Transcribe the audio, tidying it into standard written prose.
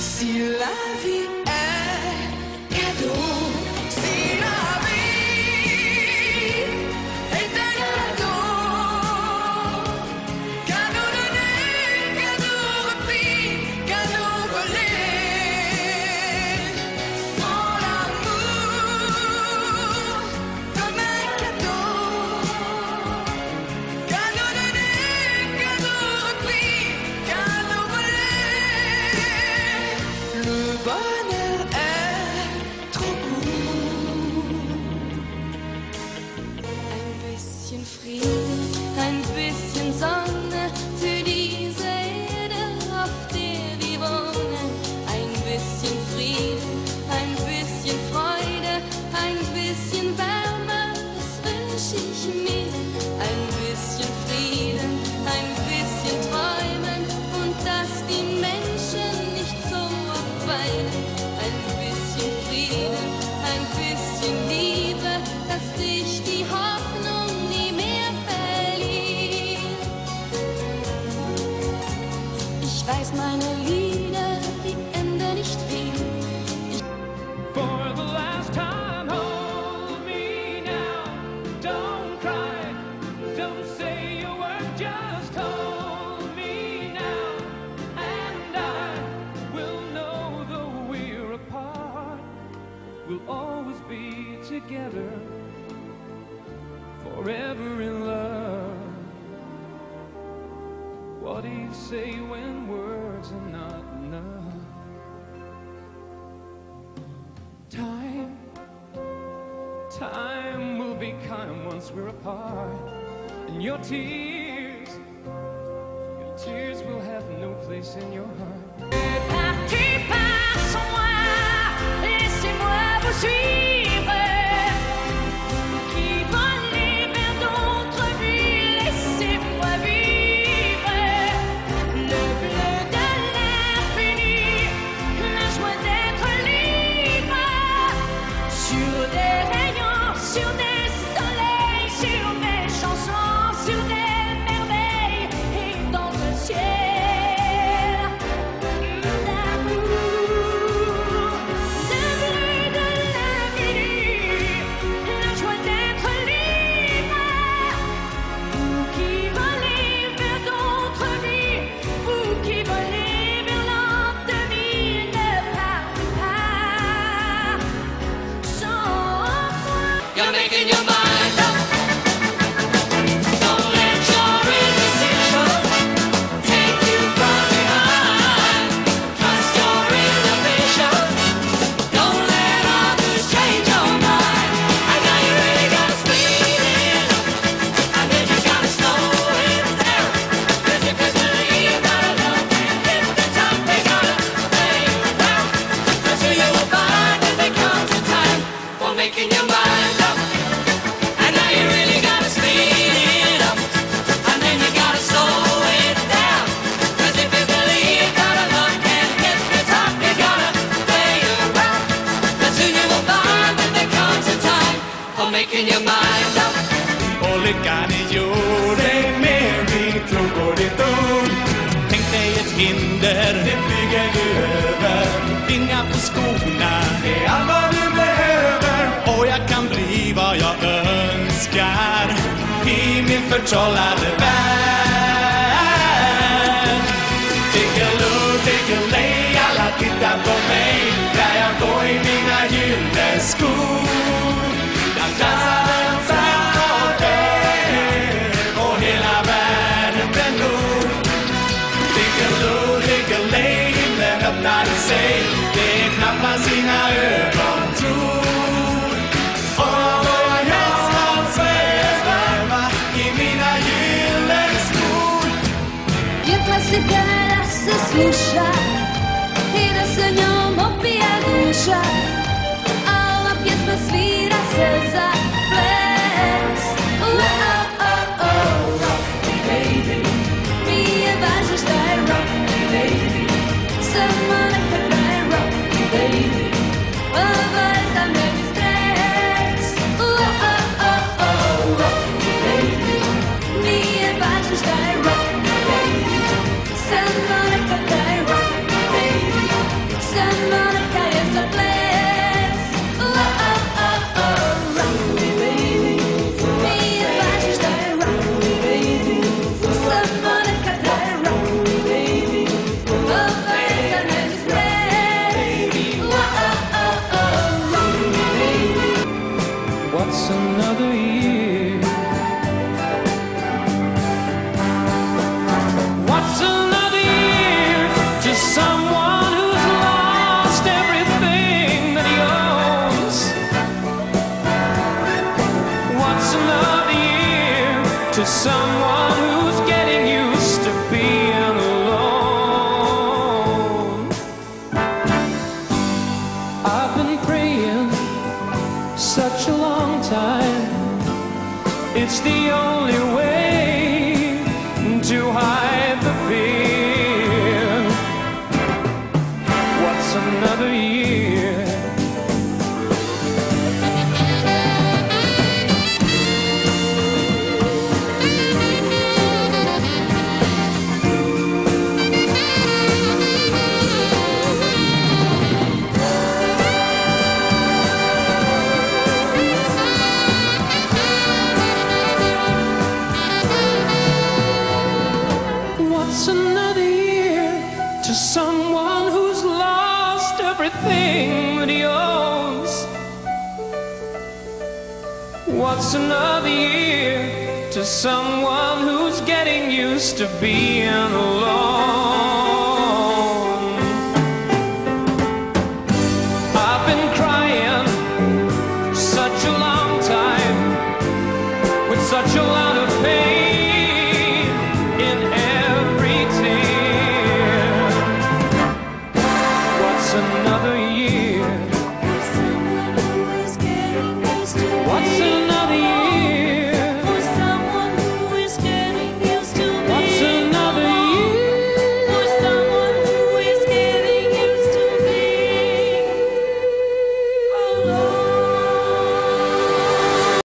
Si la vie est cadeau, si la vie est un cadeau, cadeau donné, cadeau repris, cadeau volé, prends l'amour comme un cadeau, cadeau donné, cadeau repris, cadeau volé. Le bonheur est trop court. Ein bisschen Frieden, ein bisschen Sonne für diese Erde, auf der wir wohnen. Ein bisschen Frieden, ein bisschen Freude, ein bisschen Wärme, das wünsche ich mir. Ein bisschen Frieden, ein bisschen Träumen und dass die Menschen nicht so oft weinen. Ein bisschen Frieden, ein bisschen Liebe, dass sich die Hoffnung nie mehr verliert. Ich weiß, meine Lieder, die enden nicht viel. For the last time, hold me now. Don't cry, don't say a word, just hold me now. And I will know though we're apart, we'll always be together, forever in love. What do you say when words are not enough? Time will be kind once we're apart. And your tears will have no place in your heart. Parti par sans moi, laissez-moi vous suivre. Qui volez vers d'autres vues, laissez-moi vivre. Le bleu de l'infini, la joie d'être libre. Sur des rayons, sur des soleils, sur des chansons, sur des merveilles et dans le ciel d'amour. Le bleu de l'infini, la joie d'être libre. Vous qui volez vers d'autres vies, vous qui volez vers l'autre vie, ne partez pas sans moi. You're making your mind up. Don't let your indecision take you from behind. Trust your innovation. Don't let others change your mind. And now you really gotta speed it up, and then you gotta slow it down. 'Cause if you believe that love can hit the top, they gotta play around. Until you will find that there comes a time for making your mind up. And now you really gotta speed it up, and then you gotta slow it down. 'Cause if you believe that a love can hit the top, you gotta play around. But soon you will find that there comes a time for making your mind up. Och lyckan är gjord, det är mer vi tror på ditt ord. Tänk dig ett hinder, det flyger du över. Vingar på skorna, det är allt vad du behöver. Och jag kan bli vad jag önskar i min förtrollade värld. Take a look, take a lay, alla tittar på mig där jag går i mina gyllene skor. Jag dansar åt dig och hela världen blir nord. Take a look, take a lay, himlen öppnade sig. Det är knappast sina ögon tror. Och jag sväva i mina gyllene skor. Vietra cigara se sluša i na se njom opija duša, a ova pjesma svira se za ples. Rock me baby, nije važno šta je rock me baby, samo neka traje rock me baby. Ovo je za mene stres. Rock me baby, nije važno šta je rock me baby, samo neka traje rock me baby. What's another year to someone who's lost everything that he owns? What's another year to someone who's getting used to being alone? I've been crying such a long time with such a lot of pain in every tear. What's another year